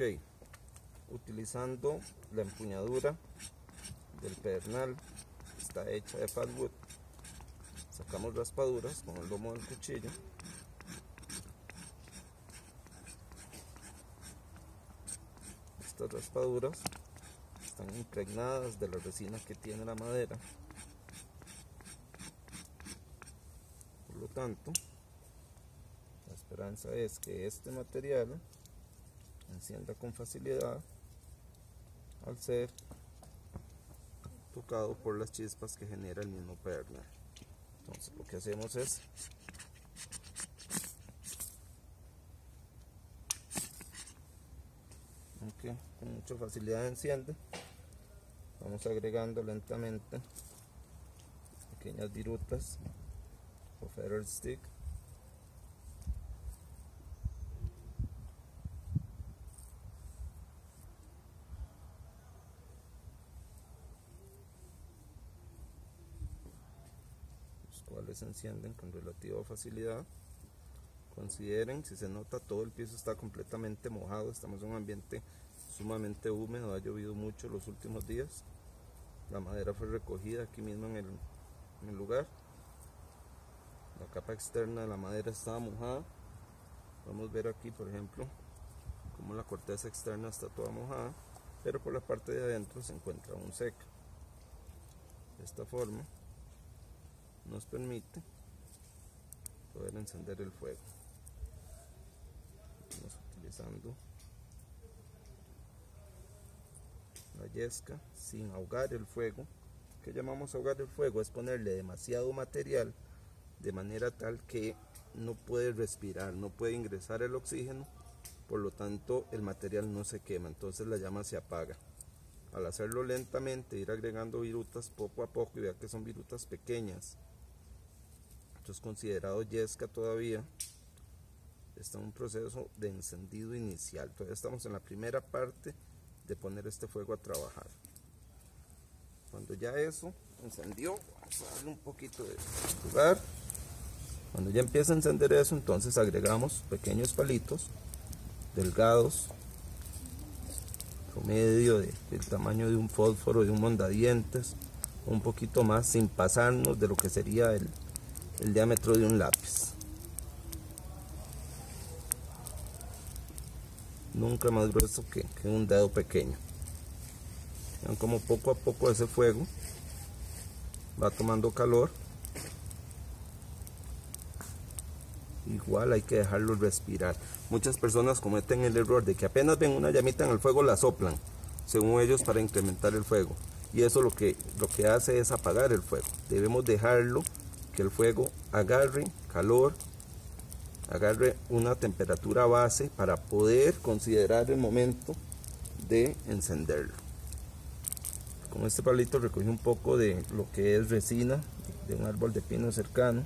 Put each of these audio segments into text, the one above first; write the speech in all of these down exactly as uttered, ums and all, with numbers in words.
Ok, utilizando la empuñadura del pedernal, está hecha de plywood. Sacamos raspaduras con el lomo del cuchillo. Estas raspaduras están impregnadas de la resina que tiene la madera. Por lo tanto, la esperanza es que este material encienda con facilidad al ser tocado por las chispas que genera el mismo pedernal. Entonces lo que hacemos es okay, con mucha facilidad enciende. Vamos agregando lentamente pequeñas virutas o feather stick. Los cuales se encienden con relativa facilidad. Consideren, si se nota, todo el piso está completamente mojado. Estamos en un ambiente sumamente húmedo, ha llovido mucho los últimos días. La madera fue recogida aquí mismo en el, en el lugar. La capa externa de la madera estaba mojada. Podemos ver aquí, por ejemplo, como la corteza externa está toda mojada, pero por la parte de adentro se encuentra aún seca. De esta forma nos permite poder encender el fuego. Estamos utilizando la yesca sin ahogar el fuego. ¿Qué llamamos ahogar el fuego? Es ponerle demasiado material de manera tal que no puede respirar, no puede ingresar el oxígeno, por lo tanto el material no se quema, entonces la llama se apaga. Al hacerlo lentamente, ir agregando virutas poco a poco, y vea que son virutas pequeñas. Esto es considerado yesca todavía. Está en un proceso de encendido inicial. Todavía estamos en la primera parte de poner este fuego a trabajar. Cuando ya eso encendió, vamos a darle un poquito de lugar. Cuando ya empieza a encender eso, entonces agregamos pequeños palitos delgados, promedio de, del tamaño de un fósforo, de un mondadientes, un poquito más, sin pasarnos de lo que sería el, el diámetro de un lápiz. Nunca más grueso que, que un dedo pequeño. Vean como poco a poco ese fuego va tomando calor. Igual hay que dejarlo respirar. Muchas personas cometen el error de que apenas ven una llamita en el fuego la soplan, según ellos, para incrementar el fuego, y eso lo que, lo que hace es apagar el fuego. Debemos dejarlo que el fuego agarre calor, agarre una temperatura base para poder considerar el momento de encenderlo. Con este palito recogí un poco de lo que es resina de un árbol de pino cercano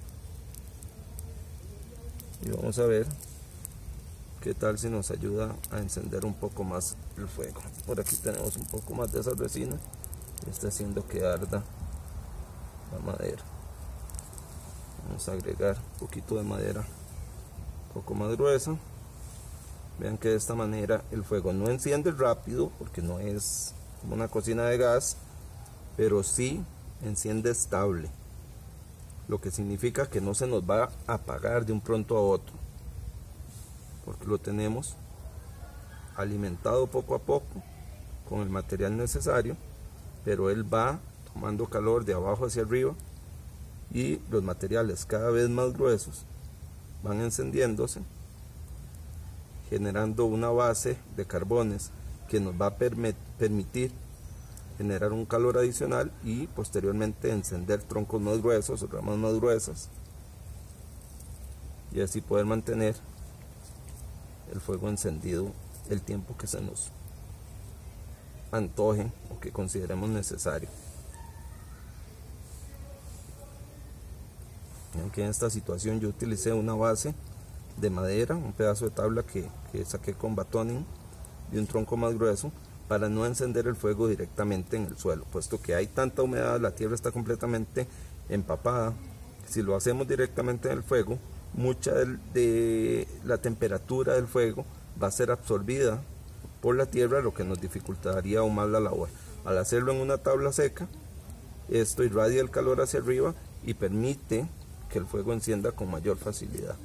y vamos a ver qué tal si nos ayuda a encender un poco más el fuego. Por aquí tenemos un poco más de esa resina y está haciendo que arda la madera. Vamos a agregar un poquito de madera un poco más gruesa. Vean que de esta manera el fuego no enciende rápido porque no es como una cocina de gas, pero sí enciende estable, lo que significa que no se nos va a apagar de un pronto a otro, porque lo tenemos alimentado poco a poco con el material necesario, pero él va tomando calor de abajo hacia arriba y los materiales cada vez más gruesos van encendiéndose, generando una base de carbones que nos va a permitir generar un calor adicional y posteriormente encender troncos más gruesos o ramas más gruesas, y así poder mantener el fuego encendido el tiempo que se nos antoje o que consideremos necesario. Aunque en esta situación yo utilicé una base de madera, un pedazo de tabla que, que saqué con batoning de un tronco más grueso, para no encender el fuego directamente en el suelo, puesto que hay tanta humedad, la tierra está completamente empapada. Si lo hacemos directamente en el fuego, mucha de la temperatura del fuego va a ser absorbida por la tierra, lo que nos dificultaría aún más la labor. Al hacerlo en una tabla seca, esto irradia el calor hacia arriba y permite que el fuego encienda con mayor facilidad.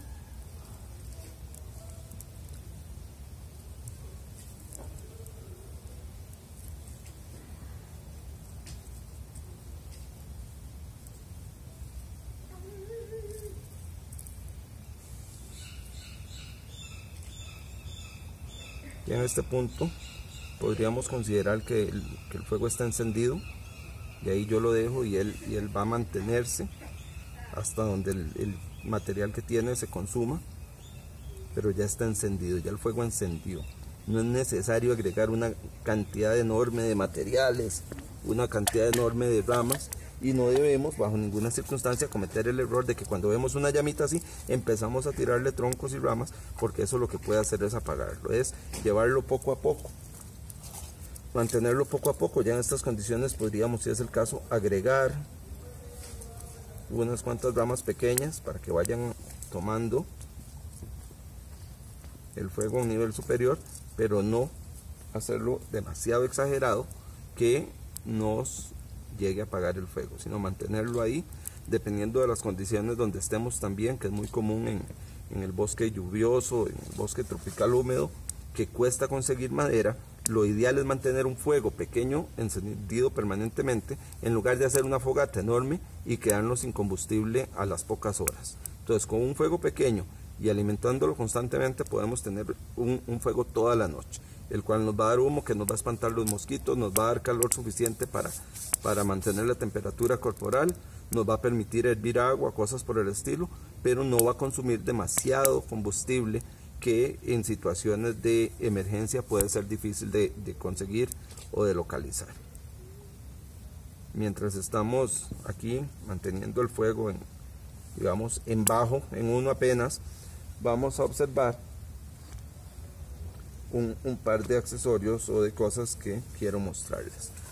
Y en este punto podríamos considerar que el, que el fuego está encendido, y ahí yo lo dejo y él, y él va a mantenerse hasta donde el, el material que tiene se consuma, pero ya está encendido, ya el fuego encendió. No es necesario agregar una cantidad enorme de materiales, una cantidad enorme de ramas, y no debemos bajo ninguna circunstancia cometer el error de que cuando vemos una llamita así empezamos a tirarle troncos y ramas, porque eso lo que puede hacer es apagarlo. Es llevarlo poco a poco, mantenerlo poco a poco. Ya en estas condiciones podríamos, si es el caso, agregar unas cuantas ramas pequeñas para que vayan tomando el fuego a un nivel superior, pero no hacerlo demasiado exagerado que nos llegue a apagar el fuego, sino mantenerlo ahí dependiendo de las condiciones donde estemos también, que es muy común en, en el bosque lluvioso, en el bosque tropical húmedo, que cuesta conseguir madera. Lo ideal es mantener un fuego pequeño encendido permanentemente en lugar de hacer una fogata enorme y quedarnos sin combustible a las pocas horas. Entonces, con un fuego pequeño y alimentándolo constantemente podemos tener un, un fuego toda la noche, el cual nos va a dar humo que nos va a espantar los mosquitos, nos va a dar calor suficiente para, para mantener la temperatura corporal, nos va a permitir hervir agua, cosas por el estilo, pero no va a consumir demasiado combustible que en situaciones de emergencia puede ser difícil de, de conseguir o de localizar. Mientras estamos aquí manteniendo el fuego en, digamos, en bajo, en uno apenas, vamos a observar un, un par de accesorios o de cosas que quiero mostrarles.